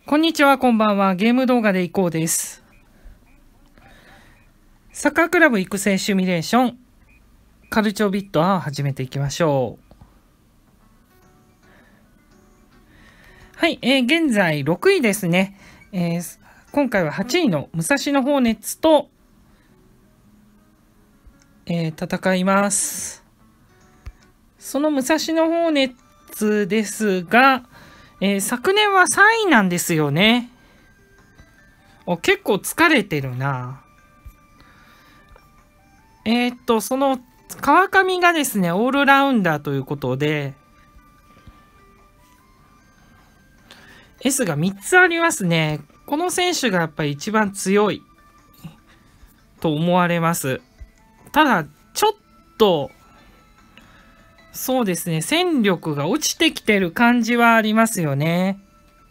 こんにちは、こんばんは。ゲーム動画でいこうです。サッカークラブ育成シミュレーション、カルチョービットを始めていきましょう。はい、現在6位ですね。今回は8位の武蔵野ホーネッツと、戦います。その武蔵野ホーネッツですが、昨年は3位なんですよね。結構疲れてるな。その川上がですね、オールラウンダーということで、S が3つありますね。この選手がやっぱり一番強いと思われます。ただ、ちょっと、そうですね、戦力が落ちてきてる感じはありますよね。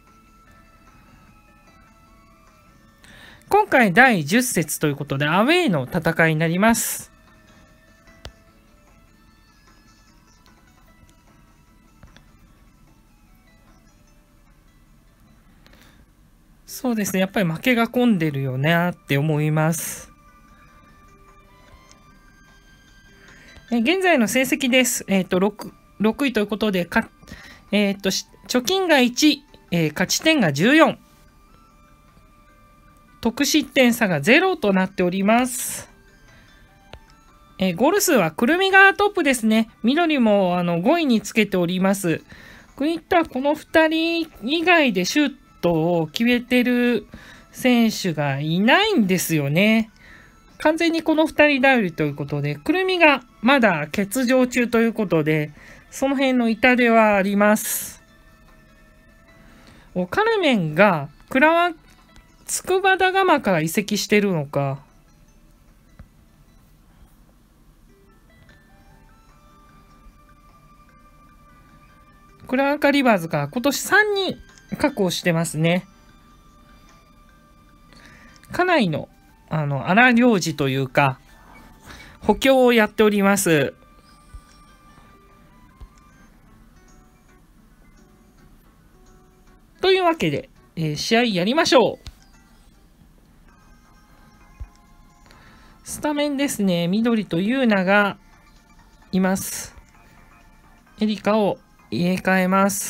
今回第10節ということで、アウェーの戦いになります。そうですね、やっぱり負けが込んでるよねって思います。現在の成績です。6位ということで、貯金が1、勝ち点が14。得失点差が0となっております。ゴール数はくるみがトップですね。緑も5位につけております。こういったこの2人以外でシュートを決めてる選手がいないんですよね。完全にこの2人頼りということで、くるみがまだ欠場中ということで、その辺の痛手はあります。カルメンが筑波大釜から移籍してるのか。クラーカリバーズが今年3人確保してますね。家内の荒領事というか、補強をやっております。というわけで、試合やりましょう。スタメンですね。緑とユーナがいます。エリカを入れ替えます。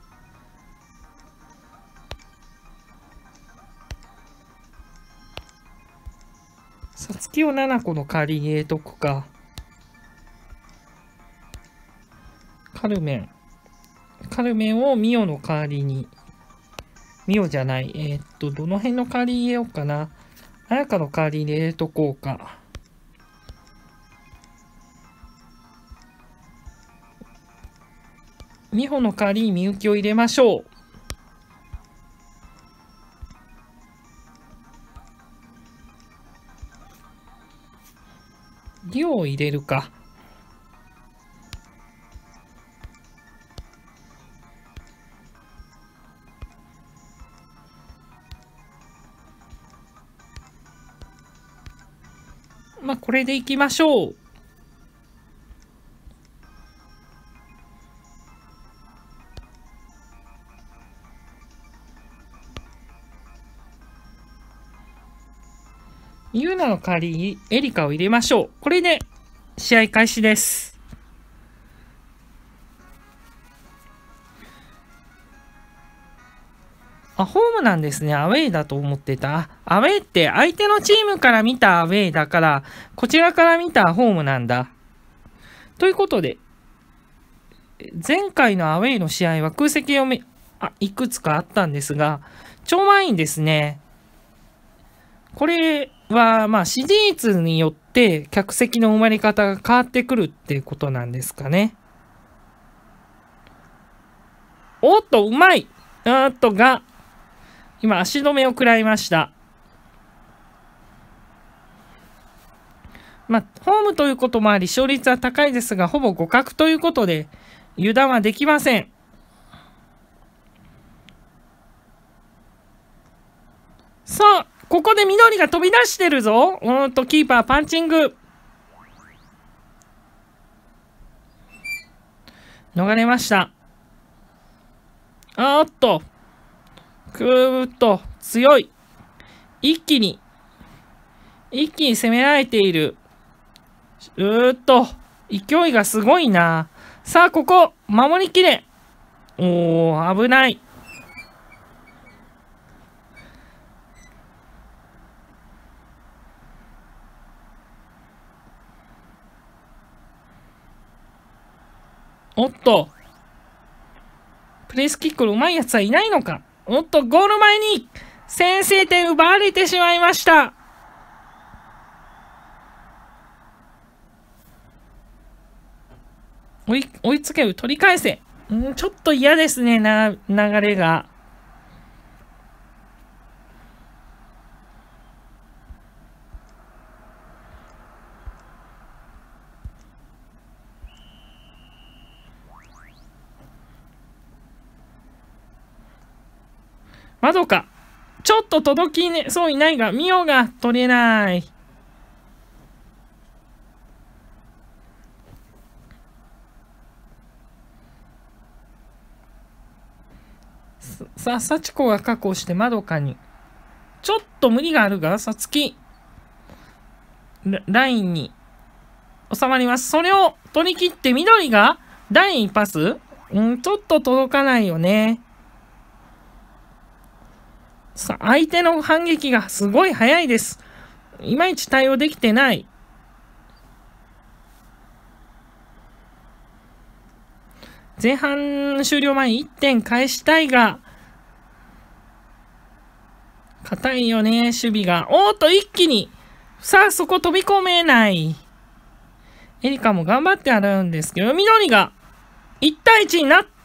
さつきを7個の代わりに入れとくか。カルメンをミオの代わりに。ミオじゃない。どの辺の代わりに入れようかな。綾香の代わりに入れとこうか。美穂の代わりにみゆきを入れましょう。リオを入れるか。まあ、これでいきましょう。ユーナの代わりにエリカを入れましょう。これで試合開始です。ホームなんですね。アウェーだと思ってた。アウェーって相手のチームから見たアウェーだから、こちらから見たホームなんだ。ということで、前回のアウェーの試合は空席をいくつかあったんですが、超満員ですね。これはまあシリーズによって客席の生まれ方が変わってくるっていうことなんですかね。おっと、うまいが、今足止めを食らいました。まあ、ホームということもあり、勝率は高いですが、ほぼ互角ということで、油断はできません。さあ、ここで緑が飛び出してるぞ。キーパーパンチング。逃れました。 ぐーっと強い。一気に攻められている。勢いがすごいな。さあ、ここ、守りきれ。おー、危ない。おっと。プレスキックの上手いやつはいないのか。おっと、ゴール前に先制点奪われてしまいました。追いつける、取り返せ。ちょっと嫌ですね、流れが。まどか。ちょっと届きそうにないが、ミオが取れない。さあ、幸子が確保してまどかに。ちょっと無理があるが、さつき。ラインに収まります。それを取り切って緑がラインにパス。ちょっと届かないよね。さあ、相手の反撃がすごい早いです。いまいち対応できてない。前半終了前1点返したいが、硬いよね、守備が。おーっと、一気に。さあ、そこ飛び込めない。エリカも頑張って洗うんですけど、緑が1対1になった。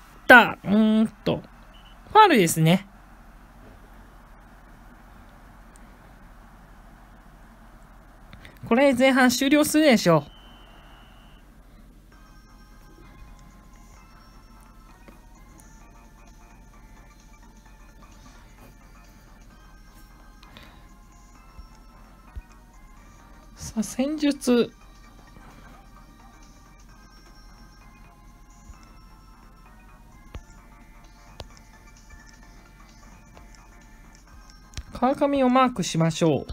ファウルですね。これ前半終了するでしょう。さあ、戦術。川上をマークしましょう。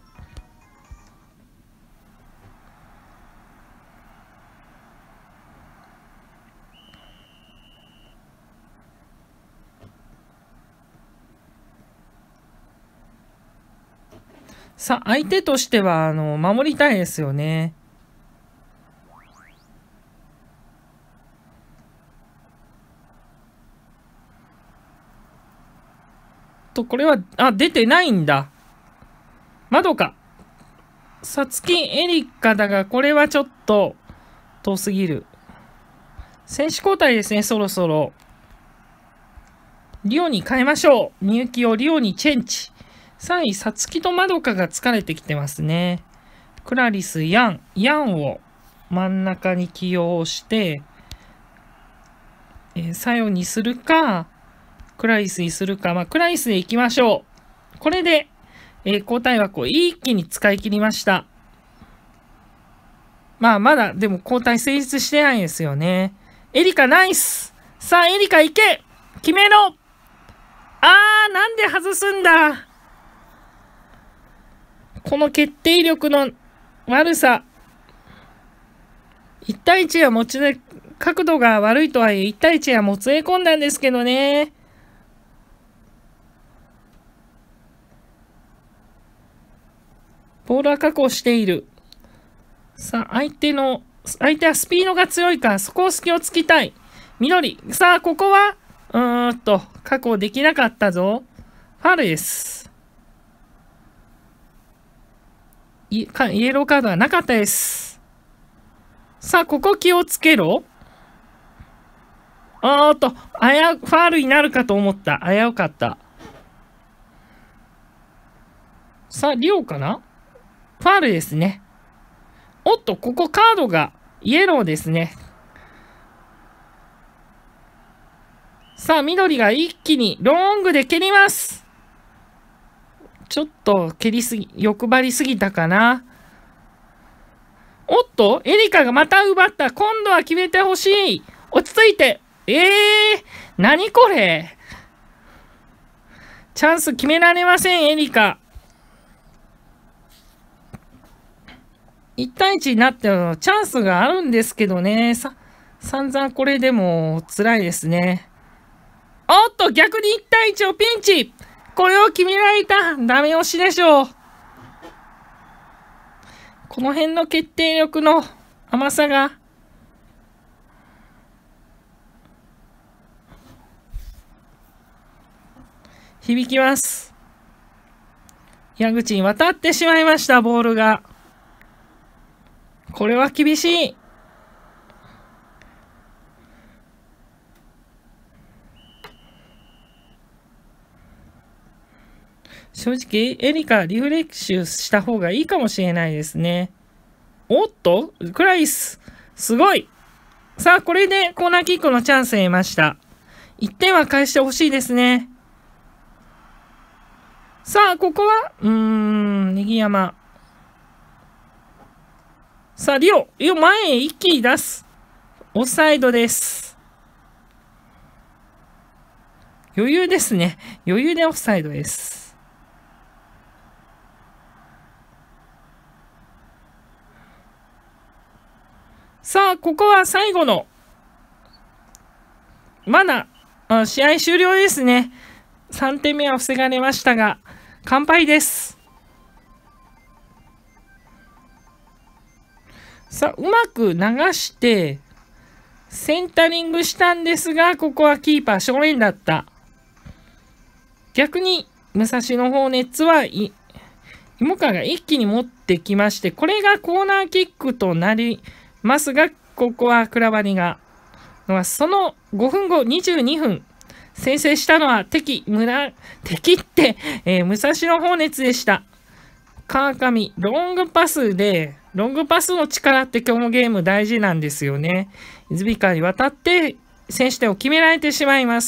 さあ、相手としては、守りたいですよね。これは、出てないんだ。まどか。さつき、エリカだが、これはちょっと、遠すぎる。選手交代ですね、そろそろ。リオに変えましょう。みゆきをリオにチェンジ。3位、さつきとまどかが疲れてきてますね。クラリス、ヤンを真ん中に起用して、サヨにするか、クラリスにするか、クラリスでいきましょう。これで、交代枠を一気に使い切りました。まだ、でも交代成立してないですよね。エリカナイス。さあ、エリカ行け決めろ。なんで外すんだ。この決定力の悪さ。1対1は持ちで、角度が悪いとはいえ、1対1はもつれ込んだんですけどね。ボールは確保している。さあ、相手はスピードが強いから、そこを隙をつきたい。緑。さあ、ここは、確保できなかったぞ。ファウルです。イエローカードはなかったです。さあ、ここ気をつけろ。ファウルになるかと思った。危うかった。さあ、リオかな？ファウルですね。ここカードがイエローですね。さあ、緑が一気にロングで蹴ります。ちょっと欲張りすぎたかな。エリカがまた奪った。今度は決めてほしい。落ち着いて。何これ。 チャンス決められません、エリカ。1対1になってのチャンスがあるんですけどね。散々これでも辛いですね。おっと、逆に1対1をピンチ。これを決められた。ダメ押しでしょう。この辺の決定力の甘さが。響きます。矢口に渡ってしまいました、ボールが。これは厳しい。正直、エリカリフレッシュした方がいいかもしれないですね。おっとクライス。すごい。さあ、これでコーナーキックのチャンスを得ました。1点は返してほしいですね。さあ、ここは、ネギ山。さあ、リオ前へ一気に出す。オフサイドです。余裕ですね。余裕でオフサイドです。さあ、ここは最後の、まだ、試合終了ですね。3点目は防がれましたが、完敗です。さあ、うまく流して、センタリングしたんですが、ここはキーパー正面だった。逆に、武蔵野ホーネッツは、芋川が一気に持ってきまして、これがコーナーキックとなりますが、ここはクラバリが、その5分後、22分、先制したのは敵って、武蔵野ホーネッツでした。川上、ロングパスの力って今日のゲーム大事なんですよね。泉川に渡って先取点を決められてしまいます。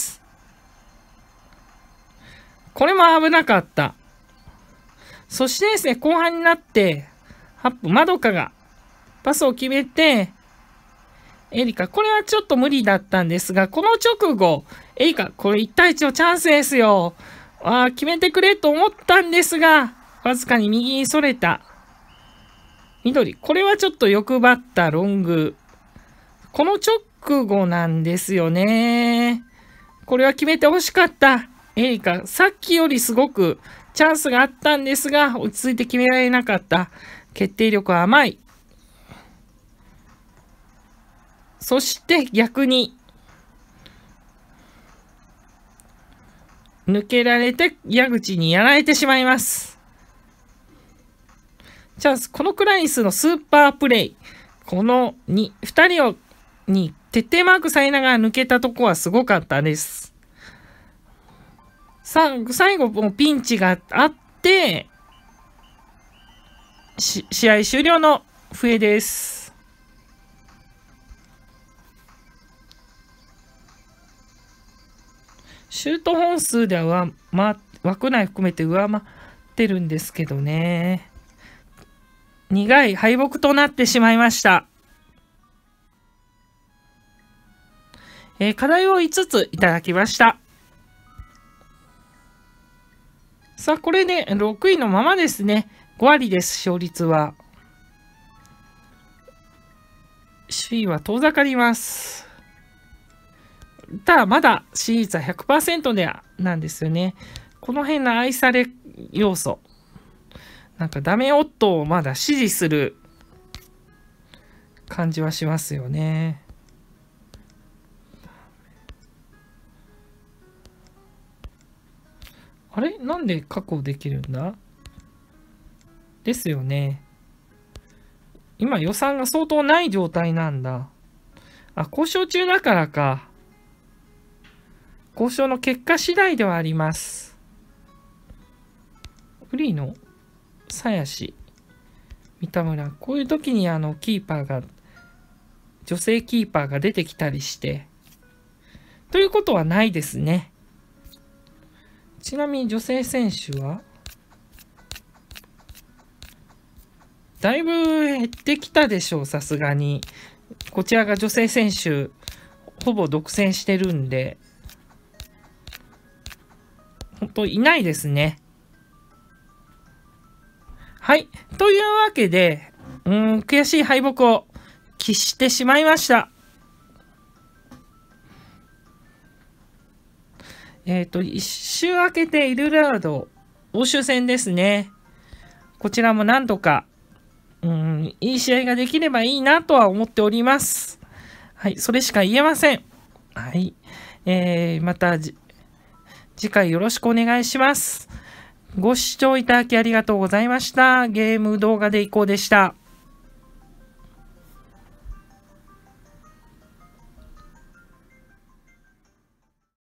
これも危なかった。そしてですね、後半になって、8分、まどかがパスを決めて、エリカ、これはちょっと無理だったんですが、この直後、エリカ、これ1対1のチャンスですよ。決めてくれと思ったんですが、わずかに右にそれた。緑、これはちょっと欲張ったロング。この直後なんですよね。これは決めてほしかった。エリカ、さっきよりすごくチャンスがあったんですが、落ち着いて決められなかった。決定力は甘い。そして逆に、抜けられて矢口にやられてしまいます。チャンス、このクライスのスーパープレイ。この2人に徹底マークされながら抜けたとこはすごかったです。さあ、最後もピンチがあって、試合終了の笛です。シュート本数では枠内含めて上回ってるんですけどね。苦い敗北となってしまいました。課題を5ついただきました。さあ、これで6位のままですね。5割です、勝率は。首位は遠ざかります。ただ、まだ支持率は 100% なんですよね。この辺の愛され要素。なんかダメ夫をまだ支持する感じはしますよね。あれなんで確保できるんだですよね。今予算が相当ない状態なんだ。交渉中だからか。交渉の結果次第ではあります。フリーの鞘師、三田村。こういう時にキーパーが、女性キーパーが出てきたりして。ということはないですね。ちなみに女性選手はだいぶ減ってきたでしょう、さすがに。こちらが女性選手、ほぼ独占してるんで。 本当いないですね。はい。というわけで、悔しい敗北を喫してしまいました。一周明けてイルラード、欧州戦ですね。こちらもなんとか、いい試合ができればいいなとは思っております。はい、それしか言えません。はい。また次回よろしくお願いします。ご視聴いただきありがとうございました。ゲーム動画でいこうでした。